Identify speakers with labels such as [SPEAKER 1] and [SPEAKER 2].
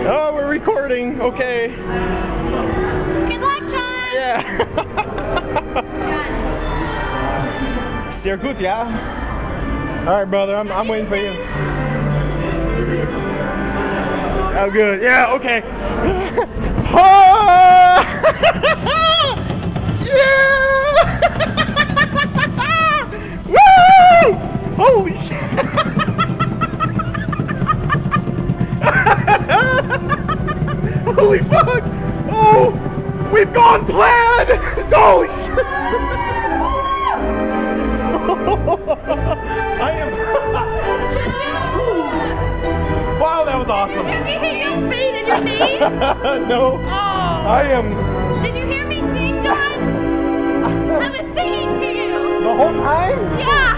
[SPEAKER 1] Oh, we're recording. Okay.
[SPEAKER 2] Good luck, John.
[SPEAKER 1] Yeah.
[SPEAKER 2] John.
[SPEAKER 1] Sehr gut, yeah. All right, brother. I'm waiting for you. Oh, good. Yeah. Okay. Oh! Yeah! Woo! Holy shit! Holy fuck! Oh! We've gone plaid! Holy shit! I am. Wow, that was awesome.
[SPEAKER 2] Did you hear your feet in your knees?
[SPEAKER 1] No.
[SPEAKER 2] Oh.
[SPEAKER 1] I am.
[SPEAKER 2] Did you hear me sing, John? I was singing to you.
[SPEAKER 1] The whole time?
[SPEAKER 2] Yeah.